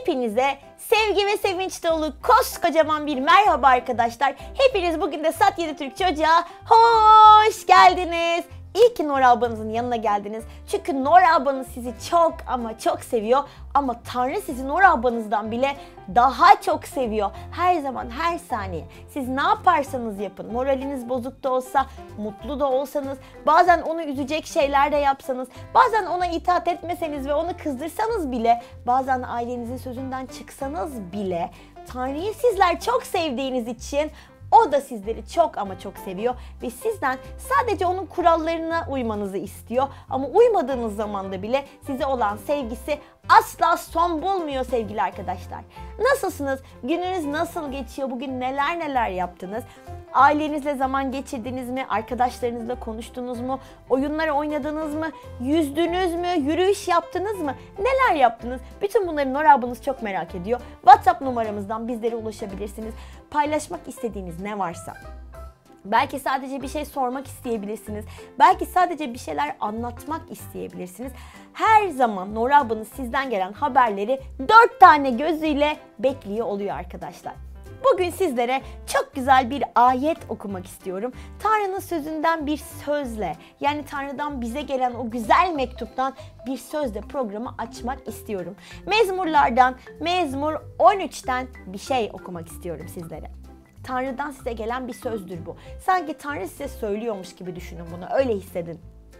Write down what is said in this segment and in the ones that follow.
Hepinize sevgi ve sevinç dolu koskocaman bir merhaba arkadaşlar. Hepiniz bugün de Sat 7 Türk Çocuğa hoş geldiniz. İyi ki Nora ablanızın yanına geldiniz. Çünkü Nora ablanız sizi çok ama çok seviyor. Ama Tanrı sizi Nora ablanızdan bile daha çok seviyor. Her zaman, her saniye. Siz ne yaparsanız yapın. Moraliniz bozuk da olsa, mutlu da olsanız, bazen onu üzecek şeyler de yapsanız, bazen ona itaat etmeseniz ve onu kızdırsanız bile, bazen ailenizin sözünden çıksanız bile, Tanrı'yı sizler çok sevdiğiniz için o da sizleri çok ama çok seviyor ve sizden sadece onun kurallarına uymanızı istiyor. Ama uymadığınız zaman da bile size olan sevgisi asla son bulmuyor sevgili arkadaşlar. Nasılsınız? Gününüz nasıl geçiyor? Bugün neler yaptınız? Ailenizle zaman geçirdiniz mi? Arkadaşlarınızla konuştunuz mu? Oyunlar oynadınız mı? Yüzdünüz mü? Yürüyüş yaptınız mı? Neler yaptınız? Bütün bunları Nora ablanız çok merak ediyor. WhatsApp numaramızdan bizlere ulaşabilirsiniz. Paylaşmak istediğiniz ne varsa. Belki sadece bir şey sormak isteyebilirsiniz. Belki sadece bir şeyler anlatmak isteyebilirsiniz. Her zaman Nora ablanız sizden gelen haberleri 4 tane gözüyle bekliyor oluyor arkadaşlar. Bugün sizlere çok güzel bir ayet okumak istiyorum. Tanrı'nın sözünden bir sözle, yani Tanrı'dan bize gelen o güzel mektuptan bir sözle programı açmak istiyorum. Mezmurlardan, Mezmur 13'ten bir şey okumak istiyorum sizlere. Tanrı'dan size gelen bir sözdür bu. Sanki Tanrı size söylüyormuş gibi düşünün bunu, öyle hissedin.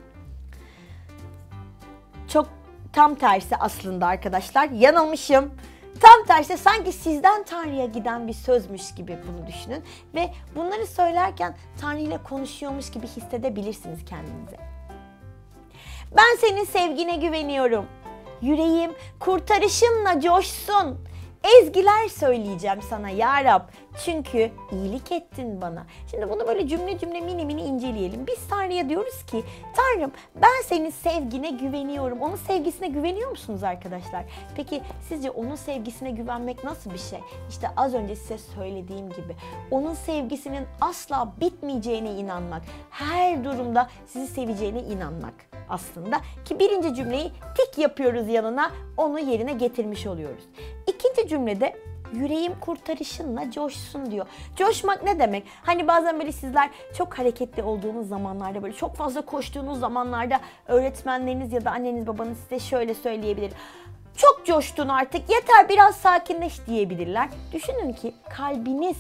Çok tam tersi aslında arkadaşlar, yanılmışım. Tam tersi, sanki sizden Tanrı'ya giden bir sözmüş gibi bunu düşünün. Ve bunları söylerken Tanrı ile konuşuyormuş gibi hissedebilirsiniz kendinize. Ben senin sevgine güveniyorum. Yüreğim kurtarışınla coşsun. Ezgiler söyleyeceğim sana ya Rab. Çünkü iyilik ettin bana. Şimdi bunu böyle cümle mini inceleyelim. Biz Tanrı'ya diyoruz ki Tanrım, ben senin sevgine güveniyorum. Onun sevgisine güveniyor musunuz arkadaşlar? Peki sizce onun sevgisine güvenmek nasıl bir şey? İşte az önce size söylediğim gibi onun sevgisinin asla bitmeyeceğine inanmak. Her durumda sizi seveceğine inanmak aslında. Ki birinci cümleyi tik yapıyoruz yanına, onu yerine getirmiş oluyoruz. İkinci cümlede yüreğim kurtarışınla coşsun diyor. Coşmak ne demek? Hani bazen böyle sizler çok hareketli olduğunuz zamanlarda, böyle çok fazla koştuğunuz zamanlarda öğretmenleriniz ya da anneniz babanız size şöyle söyleyebilir. Çok coştun artık, yeter biraz sakinleş diyebilirler. Düşünün ki kalbiniz,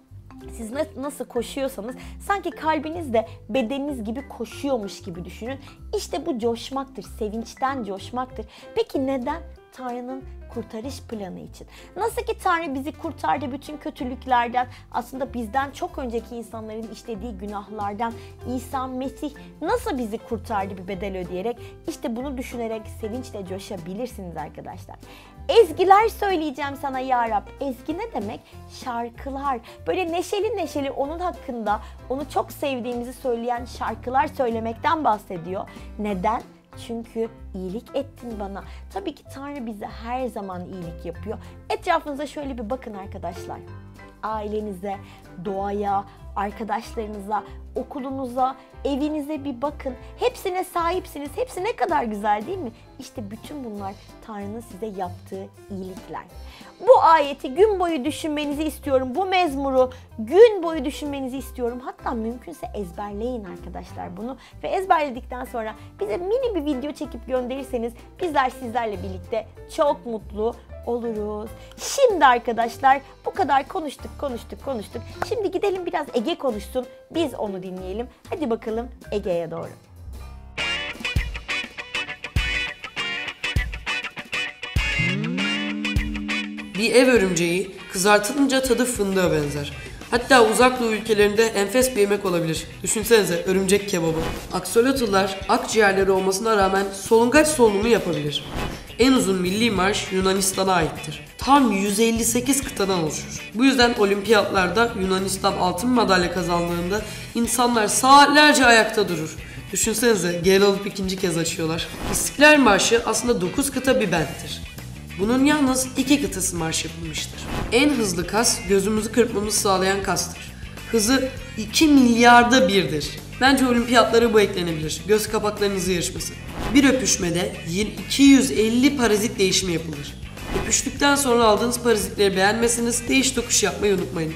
siz nasıl koşuyorsanız sanki kalbiniz de bedeniniz gibi koşuyormuş gibi düşünün. İşte bu coşmaktır, sevinçten coşmaktır. Peki neden? Tanrı'nın kurtarış planı için. Nasıl ki Tanrı bizi kurtardı bütün kötülüklerden, aslında bizden çok önceki insanların işlediği günahlardan İsa Mesih nasıl bizi kurtardı bir bedel ödeyerek, işte bunu düşünerek sevinçle coşabilirsiniz arkadaşlar. Ezgiler söyleyeceğim sana ya Rab. Ezgi ne demek? Şarkılar. Böyle neşeli onun hakkında, onu çok sevdiğimizi söyleyen şarkılar söylemekten bahsediyor. Neden? Çünkü iyilik ettin bana. Tabii ki Tanrı bize her zaman iyilik yapıyor. Etrafınıza şöyle bir bakın arkadaşlar. Ailenize, doğaya, arkadaşlarınıza, okulunuza, evinize bir bakın. Hepsine sahipsiniz. Hepsi ne kadar güzel değil mi? İşte bütün bunlar Tanrı'nın size yaptığı iyilikler. Bu ayeti gün boyu düşünmenizi istiyorum. Bu mezmuru gün boyu düşünmenizi istiyorum. Hatta mümkünse ezberleyin arkadaşlar bunu. Ve ezberledikten sonra bize mini bir video çekip gönderirseniz bizler sizlerle birlikte çok mutlu oluruz. Şimdi arkadaşlar bu kadar konuştuk. Şimdi gidelim biraz Ege konuşsun. Biz onu dinleyelim. Hadi bakalım Ege'ye doğru. Bir ev örümceği kızartılınca tadı fındığa benzer. Hatta uzak doğu ülkelerinde enfes bir yemek olabilir. Düşünsenize, örümcek kebabı. Aksolotlular akciğerleri olmasına rağmen solungaç solunumu yapabilir. En uzun milli marş Yunanistan'a aittir. Tam 158 kıtadan oluşur. Bu yüzden olimpiyatlarda Yunanistan altın madalya kazandığında insanlar saatlerce ayakta durur. Düşünsenize, geri alıp ikinci kez açıyorlar. İstiklal Marşı aslında 9 kıta bir benttir. Bunun yalnız 2 kıtası marş yapılmıştır. En hızlı kas gözümüzü kırpmamızı sağlayan kastır. Hızı 2 milyarda birdir. Bence olimpiyatlara bu eklenebilir. Göz kapaklarınızı yarışması. Bir öpüşmede 250 parazit değişimi yapılır. Öpüştükten sonra aldığınız parazitleri beğenmesiniz, değiş tokuş yapmayı unutmayın.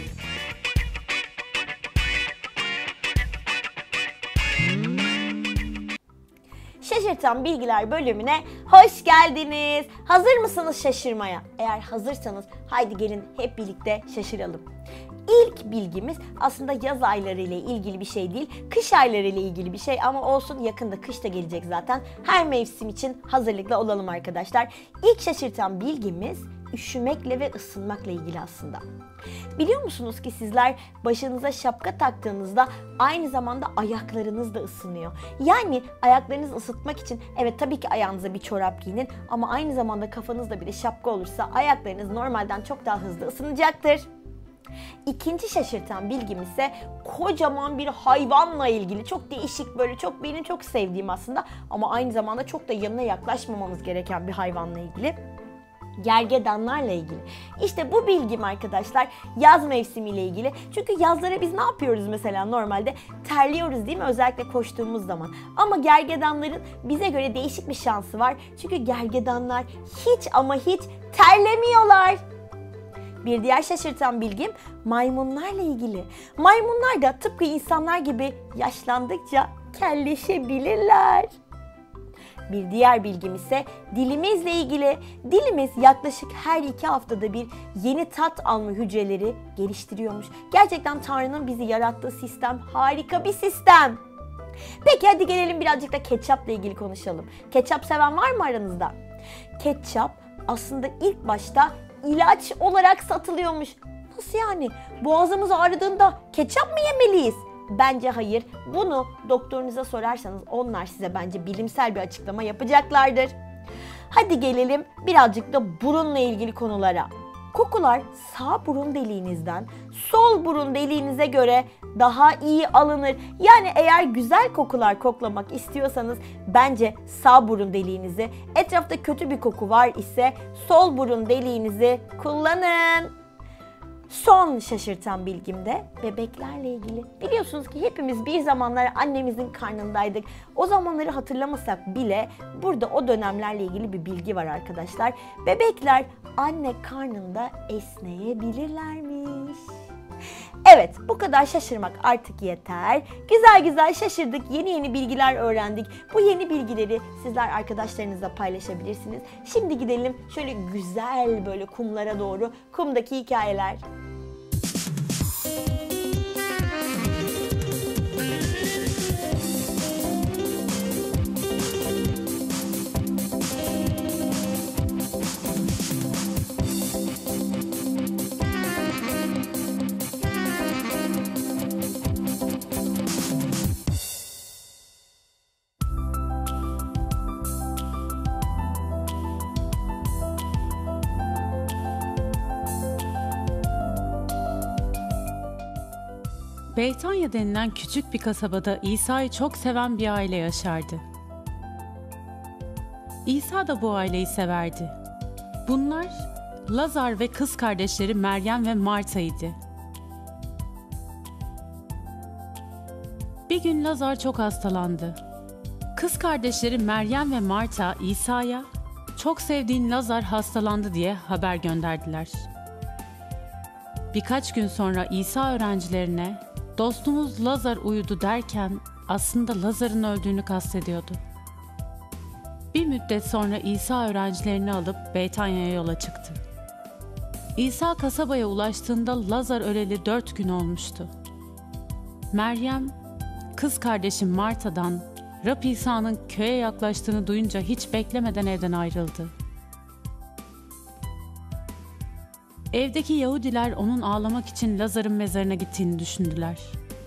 Şaşırtan Bilgiler bölümüne hoş geldiniz. Hazır mısınız şaşırmaya? Eğer hazırsanız haydi gelin hep birlikte şaşıralım. İlk bilgimiz aslında yaz ayları ile ilgili bir şey değil, kış ayları ile ilgili bir şey ama olsun, yakında kış da gelecek zaten. Her mevsim için hazırlıklı olalım arkadaşlar. İlk şaşırtan bilgimiz üşümekle ve ısınmakla ilgili aslında. Biliyor musunuz ki sizler başınıza şapka taktığınızda aynı zamanda ayaklarınız da ısınıyor. Yani ayaklarınızı ısıtmak için evet tabii ki ayağınıza bir çorap giyinin ama aynı zamanda kafanızda bir de şapka olursa ayaklarınız normalden çok daha hızlı ısınacaktır. İkinci şaşırtan bilgim ise kocaman bir hayvanla ilgili. Çok değişik, böyle çok benim çok sevdiğim aslında ama aynı zamanda çok da yanına yaklaşmamamız gereken bir hayvanla ilgili. Gergedanlarla ilgili. İşte bu bilgim arkadaşlar yaz mevsimiyle ilgili. Çünkü yazlara biz ne yapıyoruz mesela normalde? Terliyoruz değil mi? Özellikle koştuğumuz zaman. Ama gergedanların bize göre değişik bir şansı var. Çünkü gergedanlar hiç ama hiç terlemiyorlar. Bir diğer şaşırtan bilgim maymunlarla ilgili. Maymunlar da tıpkı insanlar gibi yaşlandıkça kelleşebilirler. Bir diğer bilgim ise dilimizle ilgili. Dilimiz yaklaşık her 2 haftada bir yeni tat alma hücreleri geliştiriyormuş. Gerçekten Tanrı'nın bizi yarattığı sistem harika bir sistem. Peki hadi gelelim birazcık da ketçapla ilgili konuşalım. Ketçap seven var mı aranızda? Ketçap aslında ilk başta ilaç olarak satılıyormuş. Nasıl yani? Boğazımız ağrıdığında ketçap mı yemeliyiz? Bence hayır. Bunu doktorunuza sorarsanız onlar size bence bilimsel bir açıklama yapacaklardır. Hadi gelelim birazcık da burunla ilgili konulara. Kokular sağ burun deliğinizden sol burun deliğinize göre daha iyi alınır. Yani eğer güzel kokular koklamak istiyorsanız bence sağ burun deliğinizi, etrafta kötü bir koku var ise sol burun deliğinizi kullanın. Son şaşırtan bilgim de bebeklerle ilgili. Biliyorsunuz ki hepimiz bir zamanlar annemizin karnındaydık. O zamanları hatırlamasak bile burada o dönemlerle ilgili bir bilgi var arkadaşlar. Bebekler anne karnında esneyebilirlermiş. Evet, bu kadar şaşırmak artık yeter. Güzel güzel şaşırdık, yeni yeni bilgiler öğrendik. Bu yeni bilgileri sizler arkadaşlarınızla paylaşabilirsiniz. Şimdi gidelim şöyle güzel böyle kumlara doğru, kumdaki hikayeler. Beytanya denilen küçük bir kasabada İsa'yı çok seven bir aile yaşardı. İsa da bu aileyi severdi. Bunlar Lazar ve kız kardeşleri Meryem ve Marta'ydı. Bir gün Lazar çok hastalandı. Kız kardeşleri Meryem ve Marta İsa'ya çok sevdiğin Lazar hastalandı diye haber gönderdiler. Birkaç gün sonra İsa öğrencilerine dostumuz Lazar uyudu derken aslında Lazar'ın öldüğünü kastediyordu. Bir müddet sonra İsa öğrencilerini alıp Beytanya'ya yola çıktı. İsa kasabaya ulaştığında Lazar öleli 4 gün olmuştu. Meryem, kız kardeşi Marta'dan Rab İsa'nın köye yaklaştığını duyunca hiç beklemeden evden ayrıldı. Evdeki Yahudiler onun ağlamak için Lazar'ın mezarına gittiğini düşündüler.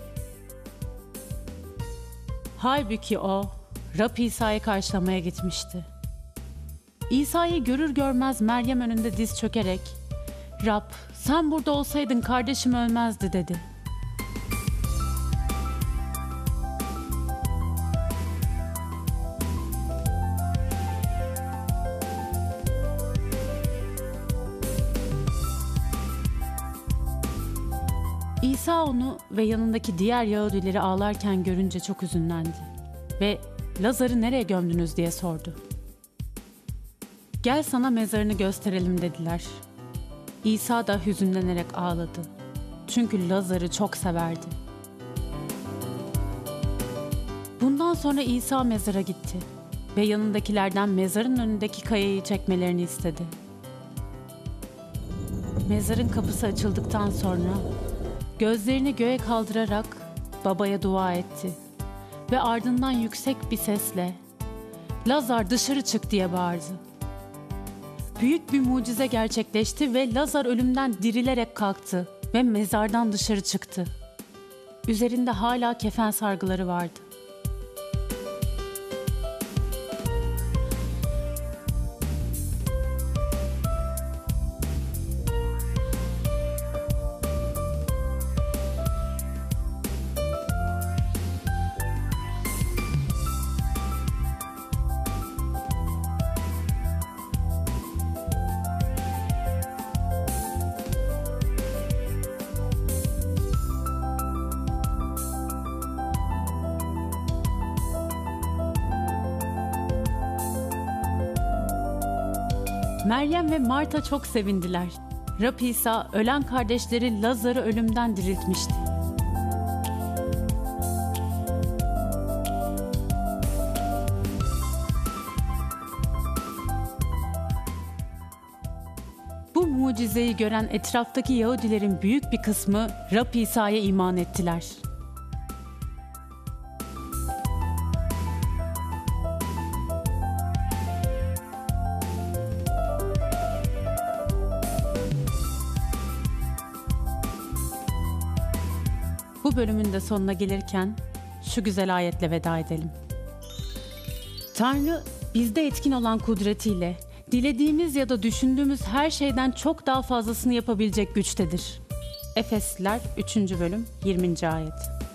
Halbuki o, Rab İsa'yı karşılamaya gitmişti. İsa'yı görür görmez Meryem önünde diz çökerek, "Rab, sen burada olsaydın kardeşim ölmezdi," dedi. İsa onu ve yanındaki diğer Yahudileri ağlarken görünce çok üzünlendi ve "Lazar'ı nereye gömdünüz?" diye sordu. "Gel sana mezarını gösterelim" dediler. İsa da hüzünlenerek ağladı. Çünkü Lazar'ı çok severdi. Bundan sonra İsa mezara gitti ve yanındakilerden mezarın önündeki kayayı çekmelerini istedi. Mezarın kapısı açıldıktan sonra gözlerini göğe kaldırarak babaya dua etti ve ardından yüksek bir sesle "Lazar dışarı çık" diye bağırdı. Büyük bir mucize gerçekleşti ve Lazar ölümden dirilerek kalktı ve mezardan dışarı çıktı. Üzerinde hala kefen sargıları vardı. Meryem ve Marta çok sevindiler. Rab İsa ölen kardeşleri Lazar'ı ölümden diriltmişti. Bu mucizeyi gören etraftaki Yahudilerin büyük bir kısmı Rab İsa'ya iman ettiler. Bu bölümün de sonuna gelirken şu güzel ayetle veda edelim. Tanrı bizde etkin olan kudretiyle dilediğimiz ya da düşündüğümüz her şeyden çok daha fazlasını yapabilecek güçtedir. Efesliler 3. bölüm 20. ayet.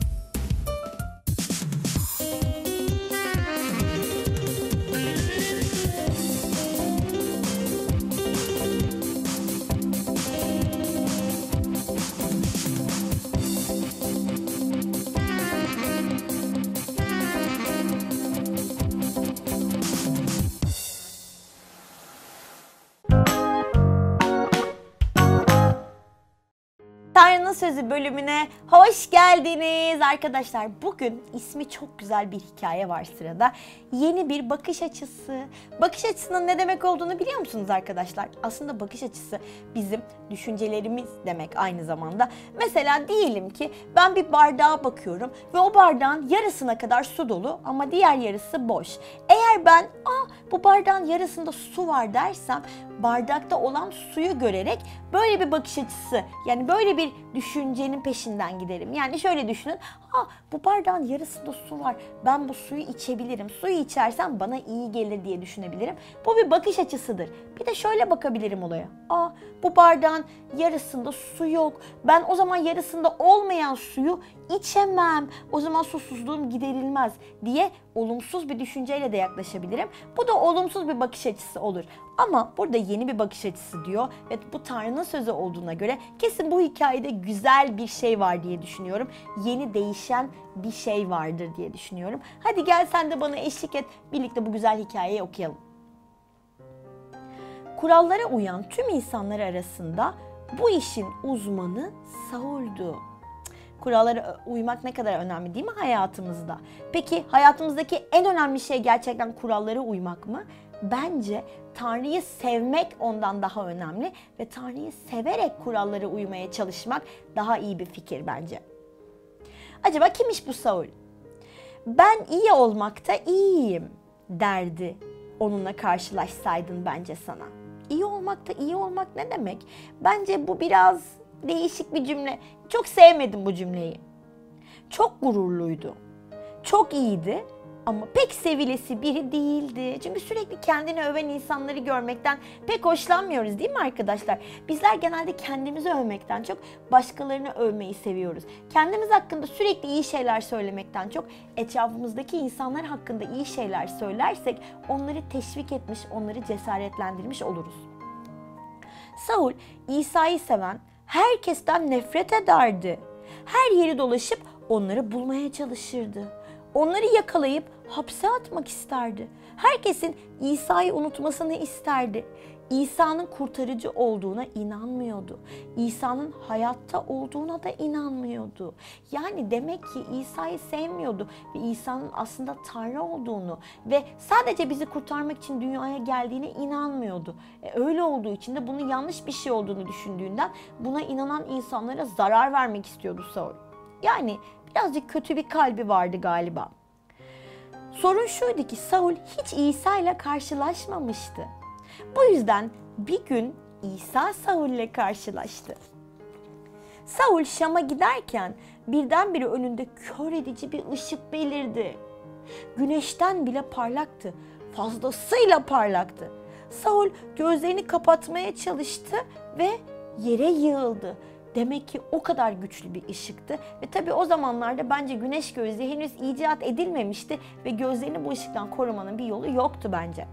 Tanrı'nın Sözü bölümüne hoş geldiniz arkadaşlar. Bugün ismi çok güzel bir hikaye var sırada. Yeni bir bakış açısı. Bakış açısının ne demek olduğunu biliyor musunuz arkadaşlar? Aslında bakış açısı bizim düşüncelerimiz demek aynı zamanda. Mesela diyelim ki ben bir bardağa bakıyorum ve o bardağın yarısına kadar su dolu ama diğer yarısı boş. Eğer ben bu bardağın yarısında su var dersem bardakta olan suyu görerek böyle bir bakış açısı, yani böyle bir düşüncenin peşinden giderim. Yani şöyle düşünün, bu bardağın yarısında su var, ben bu suyu içebilirim, suyu içersem bana iyi gelir diye düşünebilirim. Bu bir bakış açısıdır. Bir de şöyle bakabilirim olaya, bu bardağın yarısında su yok, ben o zaman yarısında olmayan suyu içemem, o zaman susuzluğum giderilmez diye olumsuz bir düşünceyle de yaklaşabilirim. Bu da olumsuz bir bakış açısı olur. Ama burada yeni bir bakış açısı diyor ve bu Tanrı'nın sözü olduğuna göre kesin bu hikayede güzel bir şey var diye düşünüyorum. Yeni değişen bir şey vardır diye düşünüyorum. Hadi gel sen de bana eşlik et, birlikte bu güzel hikayeyi okuyalım. Kurallara uyan tüm insanlar arasında bu işin uzmanı Saul'du. Kurallara uymak ne kadar önemli değil mi hayatımızda? Peki hayatımızdaki en önemli şey gerçekten kurallara uymak mı? Bence Tanrı'yı sevmek ondan daha önemli ve Tanrı'yı severek kurallara uymaya çalışmak daha iyi bir fikir bence. Acaba kimmiş bu Saul? Ben iyi olmakta iyiyim derdi onunla karşılaşsaydın bence sana. İyi olmakta iyi olmak ne demek? Bence bu biraz değişik bir cümle. Çok sevmedim bu cümleyi. Çok gururluydu. Çok iyiydi ama pek sevilesi biri değildi. Çünkü sürekli kendini öven insanları görmekten pek hoşlanmıyoruz değil mi arkadaşlar? Bizler genelde kendimizi övmekten çok başkalarını övmeyi seviyoruz. Kendimiz hakkında sürekli iyi şeyler söylemekten çok etrafımızdaki insanlar hakkında iyi şeyler söylersek onları teşvik etmiş, onları cesaretlendirmiş oluruz. Saul, İsa'yı seven, herkesten nefret ederdi. Her yeri dolaşıp onları bulmaya çalışırdı. Onları yakalayıp hapse atmak isterdi. Herkesin İsa'yı unutmasını isterdi. İsa'nın kurtarıcı olduğuna inanmıyordu. İsa'nın hayatta olduğuna da inanmıyordu. Yani demek ki İsa'yı sevmiyordu ve İsa'nın aslında Tanrı olduğunu ve sadece bizi kurtarmak için dünyaya geldiğine inanmıyordu. Öyle olduğu için de bunun yanlış bir şey olduğunu düşündüğünden buna inanan insanlara zarar vermek istiyordu Saul. Yani birazcık kötü bir kalbi vardı galiba. Sorun şuydu ki Saul hiç İsa ile karşılaşmamıştı. Bu yüzden bir gün İsa Saul ile karşılaştı. Saul Şam'a giderken birdenbire önünde kör edici bir ışık belirdi. Güneşten bile parlaktı, fazlasıyla parlaktı. Saul gözlerini kapatmaya çalıştı ve yere yığıldı. Demek ki o kadar güçlü bir ışıktı ve tabii o zamanlarda bence güneş gözlüğü henüz icat edilmemişti ve gözlerini bu ışıktan korumanın bir yolu yoktu bence.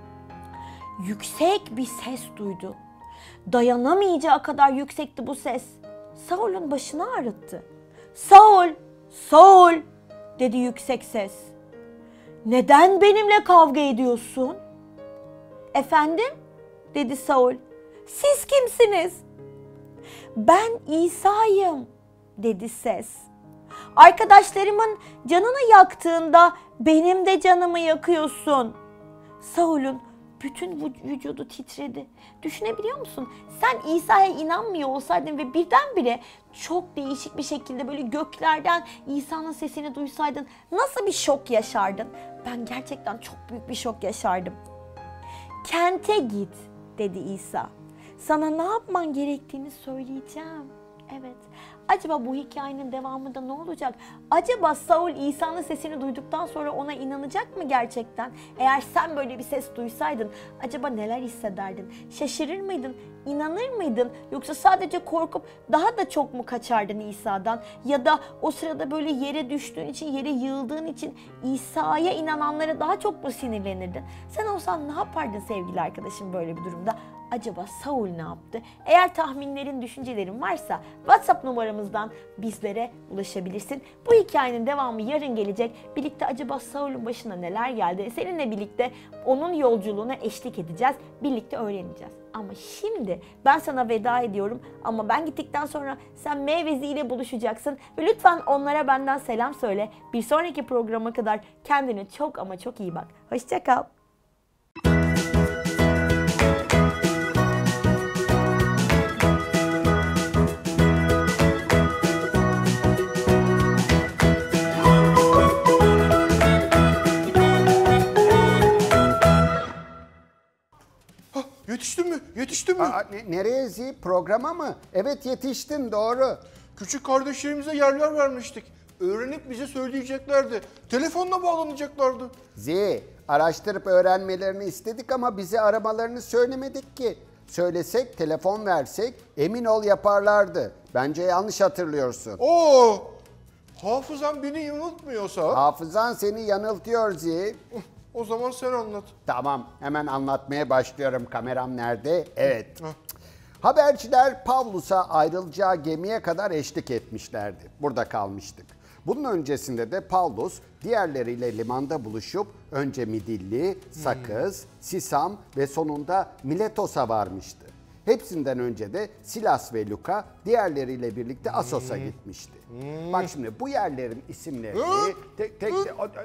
Yüksek bir ses duydu. Dayanamayacağı kadar yüksekti bu ses. Saul'un başını ağrıttı. "Saul, Saul!" dedi yüksek ses. "Neden benimle kavga ediyorsun?" "Efendim?" dedi Saul. "Siz kimsiniz?" "Ben İsa'yım," dedi ses. "Arkadaşlarımın canını yaktığında benim de canımı yakıyorsun." Saul'un bütün vücudu titredi. Düşünebiliyor musun? Sen İsa'ya inanmıyor olsaydın ve birdenbire çok değişik bir şekilde böyle göklerden İsa'nın sesini duysaydın nasıl bir şok yaşardın? Ben gerçekten çok büyük bir şok yaşardım. "Kente git," dedi İsa. "Sana ne yapman gerektiğini söyleyeceğim." Evet. Acaba bu hikayenin devamında ne olacak? Acaba Saul İsa'nın sesini duyduktan sonra ona inanacak mı gerçekten? Eğer sen böyle bir ses duysaydın acaba neler hissederdin? Şaşırır mıydın? İnanır mıydın? Yoksa sadece korkup daha da çok mu kaçardın İsa'dan? Ya da o sırada böyle yere düştüğün için, yere yığıldığın için İsa'ya inananlara daha çok mu sinirlenirdin? Sen olsan ne yapardın sevgili arkadaşım böyle bir durumda? Acaba Saul ne yaptı? Eğer tahminlerin, düşüncelerin varsa WhatsApp numaramızdan bizlere ulaşabilirsin. Bu hikayenin devamı yarın gelecek. Birlikte acaba Saul'un başına neler geldi? Seninle birlikte onun yolculuğuna eşlik edeceğiz. Birlikte öğreneceğiz. Ama şimdi ben sana veda ediyorum. Ama ben gittikten sonra sen Meyvezi ile buluşacaksın. Ve lütfen onlara benden selam söyle. Bir sonraki programa kadar kendine çok ama çok iyi bak. Hoşça kal. Yetiştin mi? Yetiştin mi? Nereye Zi? Programa mı? Evet yetiştin doğru. Küçük kardeşlerimize yerler vermiştik. Öğrenip bize söyleyeceklerdi. Telefonla bağlanacaklardı. Zi, araştırıp öğrenmelerini istedik ama bize aramalarını söylemedik ki. Söylesek, telefon versek emin ol yaparlardı. Bence yanlış hatırlıyorsun. Oo! Hafızam beni yanıltmıyorsa... Hafızan seni yanıltıyor Zi. O zaman sen anlat. Tamam, hemen anlatmaya başlıyorum. Kameram nerede? Evet. Haberciler Pavlus'a ayrılacağı gemiye kadar eşlik etmişlerdi. Burada kalmıştık. Bunun öncesinde de Pavlus diğerleriyle limanda buluşup önce Midilli, Sakız, Sisam ve sonunda Miletos'a varmıştı. Hepsinden önce de Silas ve Luka diğerleriyle birlikte Assos'a gitmişti. Bak şimdi bu yerlerin isimlerini tek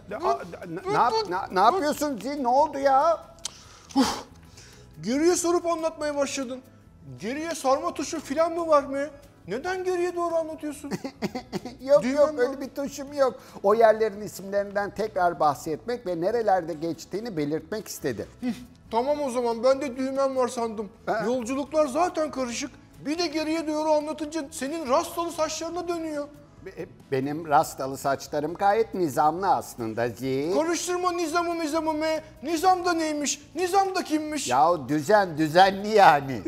ne yapıyorsun Zil? Ne oldu ya? Geriye sorup anlatmaya başladın. Geriye sarma tuşu filan mı var mı? Neden geriye doğru anlatıyorsun? Yok Düğmen öyle bir tuşum yok. O yerlerin isimlerinden tekrar bahsetmek ve nerelerde geçtiğini belirtmek istedi. Tamam o zaman ben de düğmem var sandım. Yolculuklar zaten karışık. Bir de geriye doğru anlatınca senin rastalı saçlarına dönüyor. Benim rastalı saçlarım gayet nizamlı aslında Zi. Karıştırma nizamı me. Nizam da neymiş? Nizam da kimmiş? Ya düzenli yani.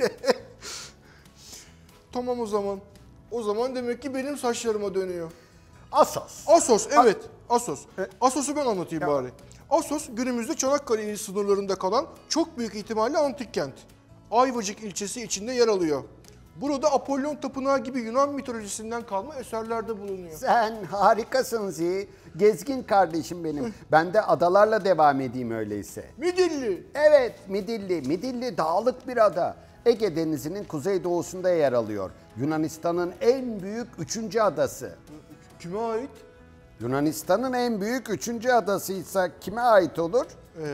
Tamam o zaman. O zaman demek ki benim saçlarıma dönüyor. Assos. Assos evet. Assos. Assos'u ben anlatayım bari. Assos günümüzde Çanakkale ili sınırlarında kalan çok büyük ihtimalle antik kent. Ayvacık ilçesi içinde yer alıyor. Burada Apollon Tapınağı gibi Yunan mitolojisinden kalma eserlerde bulunuyor. Sen harikasın Zi. Gezgin kardeşim benim. Ben de adalarla devam edeyim öyleyse. Midilli. Evet, Midilli. Midilli dağlık bir ada. Ege Denizi'nin kuzeydoğusunda yer alıyor. Yunanistan'ın en büyük 3. adası. Kime ait? Yunanistan'ın en büyük 3. adasıysa kime ait olur?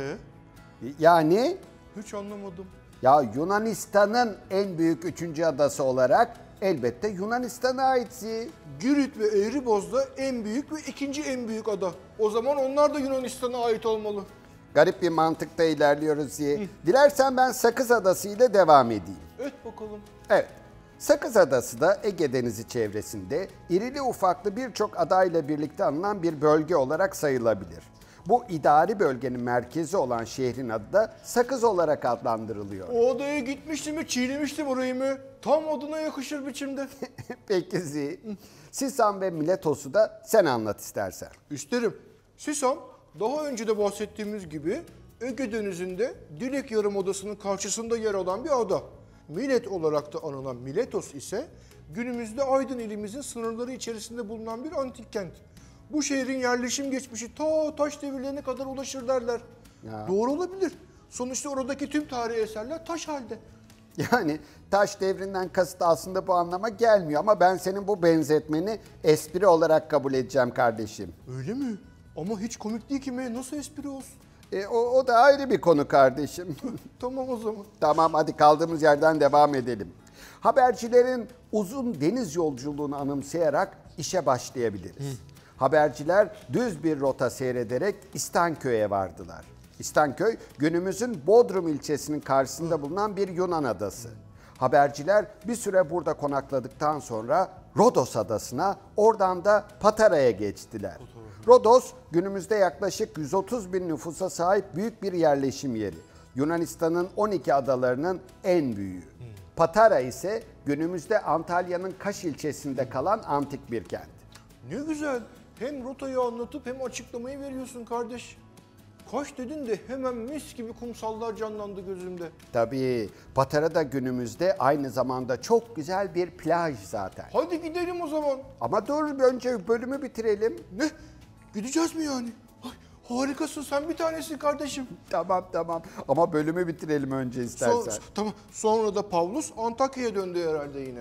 Yani Hiç anlamadım. ya Yunanistan'ın en büyük 3. adası olarak elbette Yunanistan'a aitsi. Girit ve Eğriboz'da en büyük ve ikinci en büyük ada. O zaman onlar da Yunanistan'a ait olmalı. Garip bir mantıkta ilerliyoruz diye. Dilersen ben Sakız Adası ile devam edeyim. Et bakalım. Evet. Sakız Adası da Ege Denizi çevresinde irili ufaklı birçok adayla birlikte anılan bir bölge olarak sayılabilir. Bu idari bölgenin merkezi olan şehrin adı da Sakız olarak adlandırılıyor. O adaya gitmiştim ve çiğnemiştim orayı mı? Tam adına yakışır biçimde. Peki Zi, Sisam ve Miletos'u da sen anlat istersen. İsterim. Sisam, daha önce de bahsettiğimiz gibi Ege Denizi'nde Dilek Yarımadası'nın karşısında yer alan bir ada. Milet olarak da anılan Miletos ise günümüzde Aydın ilimizin sınırları içerisinde bulunan bir antik kent. Bu şehrin yerleşim geçmişi ta taş devirlerine kadar ulaşır derler. Doğru olabilir. Sonuçta oradaki tüm tarihi eserler taş halde. Yani taş devrinden kasıt aslında bu anlama gelmiyor ama ben senin bu benzetmeni espri olarak kabul edeceğim kardeşim. Öyle mi? Ama hiç komik değil ki mi? Nasıl espri olsun? O da ayrı bir konu kardeşim. Tamam o zaman. Tamam hadi kaldığımız yerden devam edelim. Habercilerin uzun deniz yolculuğunu anımsayarak işe başlayabiliriz. Haberciler düz bir rota seyrederek İstanköy'e vardılar. İstanköy günümüzün Bodrum ilçesinin karşısında bulunan bir Yunan adası. Haberciler bir süre burada konakladıktan sonra Rodos adasına, oradan da Patara'ya geçtiler. Rodos günümüzde yaklaşık 130 bin nüfusa sahip büyük bir yerleşim yeri. Yunanistan'ın 12 adalarının en büyüğü. Patara ise günümüzde Antalya'nın Kaş ilçesinde kalan antik bir kent. Ne güzel. Hem rotayı anlatıp hem açıklamayı veriyorsun kardeş. Kaş dedin de hemen mis gibi kumsallar canlandı gözümde. Tabii Patara da günümüzde aynı zamanda çok güzel bir plaj zaten. Hadi gidelim o zaman. Ama dur önce bölümü bitirelim. Ne? Gideceğiz mi yani? Ay, harikasın sen bir tanesin kardeşim. Tamam ama bölümü bitirelim önce istersen. Tamam. Sonra da Pavlus Antakya'ya döndü herhalde yine.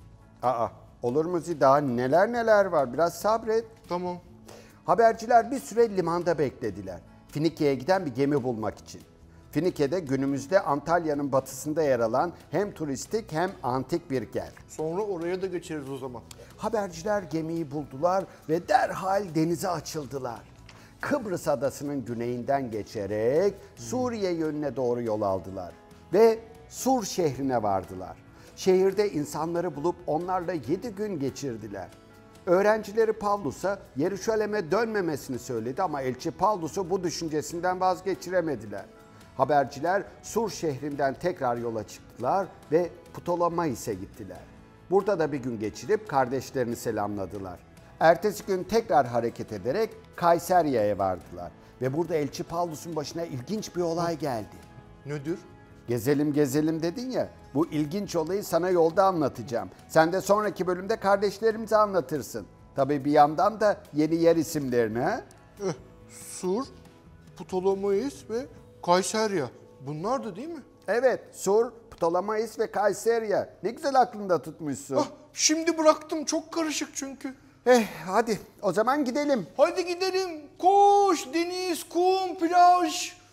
Olur mu daha neler var, biraz sabret. Tamam. Haberciler bir süre limanda beklediler. Finike'ye giden bir gemi bulmak için. Finike'de günümüzde Antalya'nın batısında yer alan hem turistik hem antik bir kent. Sonra oraya da geçeriz o zaman. Haberciler gemiyi buldular ve derhal denize açıldılar. Kıbrıs adasının güneyinden geçerek Suriye yönüne doğru yol aldılar. Ve Sur şehrine vardılar. Şehirde insanları bulup onlarla 7 gün geçirdiler. Öğrencileri Pavlus'a Yeruşalim'e dönmemesini söyledi ama elçi Pavlus'u bu düşüncesinden vazgeçiremediler. Haberciler Sur şehrinden tekrar yola çıktılar ve Ptolemais'e gittiler. Burada da bir gün geçirip kardeşlerini selamladılar. Ertesi gün tekrar hareket ederek Kayserya'ya vardılar. Ve burada elçi Pavlus'un başına ilginç bir olay geldi. Nedir? Gezelim dedin ya, bu ilginç olayı sana yolda anlatacağım. Sen de sonraki bölümde kardeşlerimize anlatırsın. Tabii bir yandan da yeni yer isimlerini. Sur, Ptolemais ve Kayserya. Bunlar da değil mi? Evet, Sur, Ptolemais ve Kayserya. Ne güzel aklında tutmuşsun. Şimdi bıraktım, çok karışık çünkü. Hadi o zaman gidelim. Hadi gidelim. Koş, deniz, kum, plaj.